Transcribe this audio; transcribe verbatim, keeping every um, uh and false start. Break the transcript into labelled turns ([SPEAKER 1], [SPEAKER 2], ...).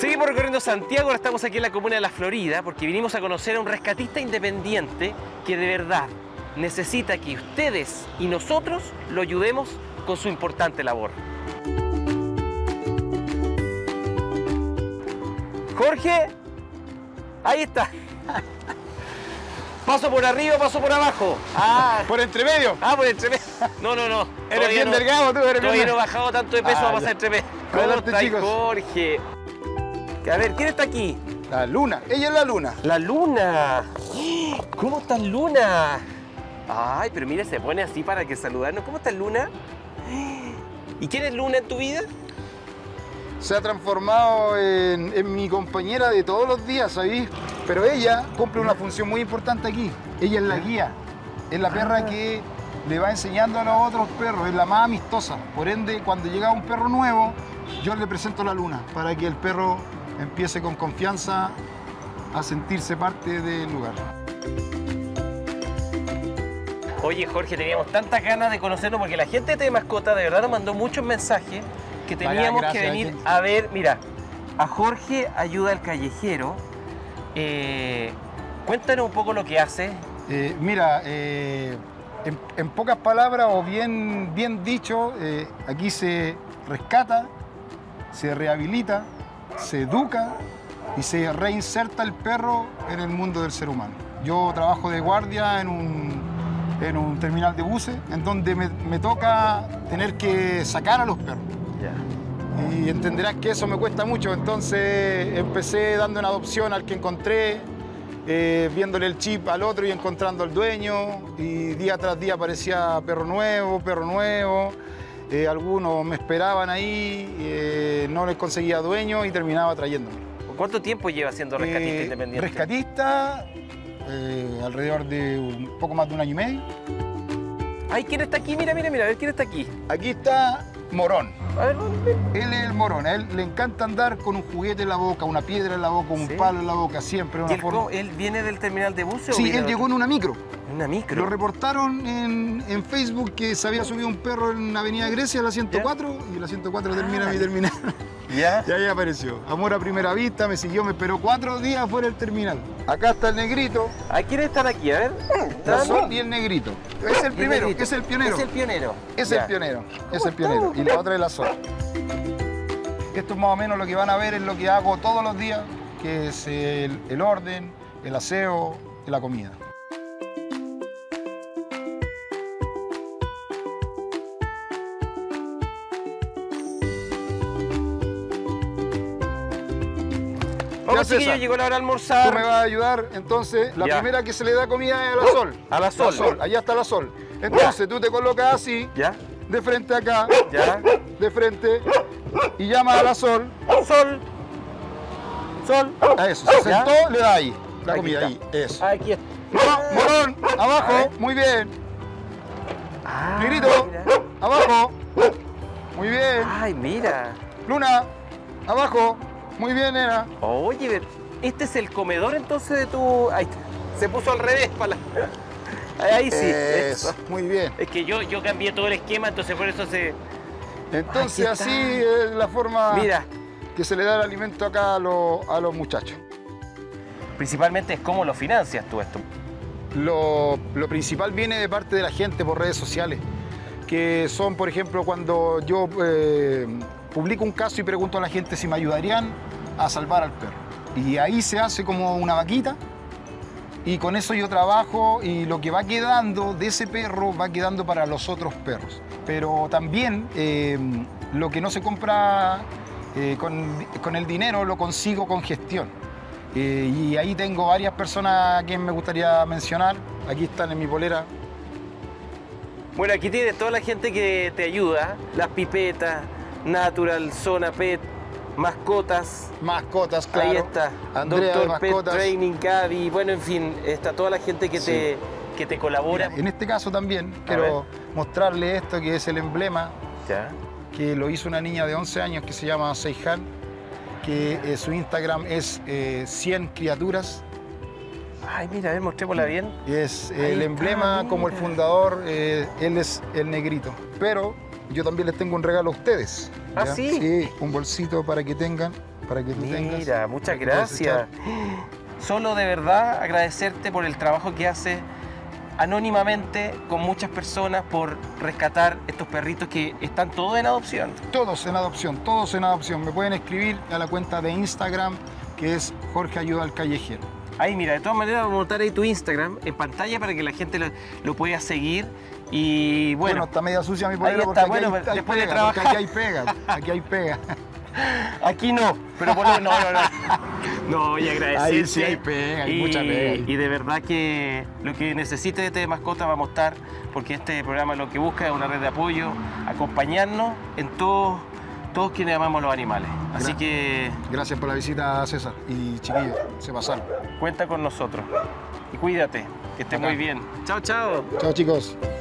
[SPEAKER 1] Seguimos recorriendo Santiago, ahora estamos aquí en la comuna de La Florida porque vinimos a conocer a un rescatista independiente que de verdad necesita que ustedes y nosotros lo ayudemos con su importante labor. Jorge, ahí está. ¿Paso por arriba o paso por abajo?
[SPEAKER 2] Ah, por entre medio.
[SPEAKER 1] Ah, por entre medio. No, no, no.
[SPEAKER 2] Eres bien no, delgado, tú eres
[SPEAKER 1] Todavía
[SPEAKER 2] bien...
[SPEAKER 1] no he bajado tanto de peso, ah, va a pasar entre medio. ¿Cómo está, Jorge? A ver, ¿quién está aquí?
[SPEAKER 2] La Luna, ella es la Luna.
[SPEAKER 1] La Luna. ¿Cómo estás, Luna? Ay, pero mira, se pone así para que saludarnos. ¿Cómo estás, Luna? ¿Y quién es Luna en tu vida?
[SPEAKER 2] Se ha transformado en, en mi compañera de todos los días, ¿sabes? Pero ella cumple una función muy importante aquí. Ella es la guía, es la perra ah. que le va enseñando a los otros perros, es la más amistosa. Por ende, cuando llega un perro nuevo, yo le presento a la Luna para que el perro empiece con confianza a sentirse parte del lugar.
[SPEAKER 1] Oye, Jorge, teníamos tantas ganas de conocernos porque la gente de Mascota de verdad nos mandó muchos mensajes que teníamos Vaya, que venir a ver. Mira, a Jorge Ayuda al Callejero. Eh, cuéntanos un poco lo que hace.
[SPEAKER 2] Eh, mira, eh, en, en pocas palabras o bien, bien dicho, eh, aquí se rescata, se rehabilita, se educa y se reinserta el perro en el mundo del ser humano. Yo trabajo de guardia en un, en un terminal de buses en donde me, me toca tener que sacar a los perros. Y entenderás que eso me cuesta mucho, entonces empecé dando una adopción al que encontré, eh, viéndole el chip al otro y encontrando al dueño, y día tras día aparecía perro nuevo, perro nuevo, eh, algunos me esperaban ahí, eh, no les conseguía dueño y terminaba trayéndome.
[SPEAKER 1] ¿Cuánto tiempo lleva siendo rescatista eh, independiente?
[SPEAKER 2] Rescatista, eh, alrededor de un poco más de un año y medio.
[SPEAKER 1] Ay, ¿quién está aquí? Mira, mira, mira, a ver, ¿quién está aquí?
[SPEAKER 2] Aquí está Morón.
[SPEAKER 1] A ver,
[SPEAKER 2] él es el Morón, a él le encanta andar con un juguete en la boca, una piedra en la boca, un ¿Sí? palo en la boca, siempre. Una
[SPEAKER 1] ¿Y él,
[SPEAKER 2] forma...
[SPEAKER 1] él viene del terminal de buses?
[SPEAKER 2] Sí, él llegó en una micro.
[SPEAKER 1] ¿En una micro?
[SPEAKER 2] Lo reportaron en, en Facebook que se había subido un perro en Avenida Grecia, la ciento cuatro, ¿Ya? y la ciento cuatro termina ah, mi terminal. ¿Ya? Y ahí apareció. Amor a primera vista, me siguió, me esperó cuatro días fuera del terminal. Acá está el negrito.
[SPEAKER 1] ¿A quiénes están aquí? A ver.
[SPEAKER 2] La Sol y el negrito. Es el primero,
[SPEAKER 1] el
[SPEAKER 2] es el pionero.
[SPEAKER 1] Es el pionero.
[SPEAKER 2] Es ya. el pionero, es el pionero. Y la otra es la Sol. Esto es más o menos lo que van a ver, es lo que hago todos los días, que es el, el orden, el aseo y la comida.
[SPEAKER 1] Vamos, chiquillos, llegó la hora de almorzar.
[SPEAKER 2] Tú me vas a ayudar, entonces, la ya. primera que se le da comida es a la Sol.
[SPEAKER 1] A la Sol.
[SPEAKER 2] La Sol, allá está la Sol. Entonces, ya. tú te colocas así,
[SPEAKER 1] ¿Ya?
[SPEAKER 2] de frente acá,
[SPEAKER 1] ¿Ya?
[SPEAKER 2] de frente, y llamas a la Sol.
[SPEAKER 1] Sol. Sol.
[SPEAKER 2] A eso, se sentó,
[SPEAKER 1] ¿Ya?
[SPEAKER 2] le da ahí, la
[SPEAKER 1] Aquí
[SPEAKER 2] comida,
[SPEAKER 1] está.
[SPEAKER 2] ahí, eso.
[SPEAKER 1] Aquí está.
[SPEAKER 2] No, Morón, abajo, muy bien.
[SPEAKER 1] Ah,
[SPEAKER 2] Negrito,
[SPEAKER 1] mira.
[SPEAKER 2] abajo, muy bien.
[SPEAKER 1] Ay, mira.
[SPEAKER 2] Luna, abajo, muy bien, nena.
[SPEAKER 1] Oye, este es el comedor entonces de tu... Ahí está. Se puso al revés para la... Ahí sí.
[SPEAKER 2] Eso, eso, muy bien.
[SPEAKER 1] Es que yo, yo cambié todo el esquema, entonces por eso se...
[SPEAKER 2] Entonces así es la forma
[SPEAKER 1] Mira.
[SPEAKER 2] que se le da el alimento acá a, lo, a los muchachos.
[SPEAKER 1] Principalmente es cómo lo financias tú esto.
[SPEAKER 2] Lo, lo principal viene de parte de la gente por redes sociales, que son, por ejemplo, cuando yo eh, publico un caso y pregunto a la gente si me ayudarían a salvar al perro. Y ahí se hace como una vaquita, y con eso yo trabajo y lo que va quedando de ese perro va quedando para los otros perros. Pero también eh, lo que no se compra eh, con, con el dinero lo consigo con gestión. Eh, y ahí tengo varias personas a quien me gustaría mencionar. Aquí están en mi polera.
[SPEAKER 1] Bueno, aquí tienes toda la gente que te ayuda. Las pipetas, Natural, Zona Pet, Mascotas.
[SPEAKER 2] Mascotas, claro.
[SPEAKER 1] Ahí está.
[SPEAKER 2] Andrea
[SPEAKER 1] Doctor
[SPEAKER 2] Pet
[SPEAKER 1] Training, Gaby. Bueno, en fin, está toda la gente que, sí. te, que te colabora.
[SPEAKER 2] Mira, en este caso también quiero mostrarle esto, que es el emblema.
[SPEAKER 1] ¿Ya?
[SPEAKER 2] Que lo hizo una niña de once años que se llama Seihan, que eh, su Instagram es eh, cien criaturas.
[SPEAKER 1] Ay, mira, a ver, mostrémosla bien.
[SPEAKER 2] Es eh,
[SPEAKER 1] Ahí
[SPEAKER 2] el
[SPEAKER 1] está,
[SPEAKER 2] emblema,
[SPEAKER 1] mira.
[SPEAKER 2] como el fundador, eh, él es el negrito. Pero yo también les tengo un regalo a ustedes.
[SPEAKER 1] ¿Ah,
[SPEAKER 2] ¿ya?
[SPEAKER 1] sí?
[SPEAKER 2] Sí, un bolsito para que tengan. para que tú tengas.
[SPEAKER 1] Mira, muchas gracias. Solo de verdad agradecerte por el trabajo que haces anónimamente con muchas personas por rescatar estos perritos que están todos en adopción.
[SPEAKER 2] Todos en adopción, todos en adopción. Me pueden escribir a la cuenta de Instagram, que es Jorge Ayuda al Callejero.
[SPEAKER 1] Ahí, mira, de todas maneras vamos a montar ahí tu Instagram en pantalla para que la gente lo, lo pueda seguir. Y bueno,
[SPEAKER 2] bueno, está media sucia mi polera porque
[SPEAKER 1] está,
[SPEAKER 2] aquí
[SPEAKER 1] bueno,
[SPEAKER 2] hay, hay
[SPEAKER 1] después
[SPEAKER 2] pega,
[SPEAKER 1] de trabajar.
[SPEAKER 2] porque aquí hay pega, aquí hay pega.
[SPEAKER 1] Aquí no, pero por lo no, no, no. No, y agradecerte.
[SPEAKER 2] Ahí sí hay pega, hay
[SPEAKER 1] y,
[SPEAKER 2] mucha pega.
[SPEAKER 1] Y de verdad que lo que necesite de T V Mascota vamos a estar, porque este programa lo que busca es una red de apoyo, acompañarnos en todos, todos quienes amamos los animales. Así
[SPEAKER 2] Gra
[SPEAKER 1] que...
[SPEAKER 2] Gracias por la visita, César. Y chiquillos, se pasaron.
[SPEAKER 1] Cuenta con nosotros. Y cuídate, que estés muy bien. Chao, chao.
[SPEAKER 2] Chao, chicos.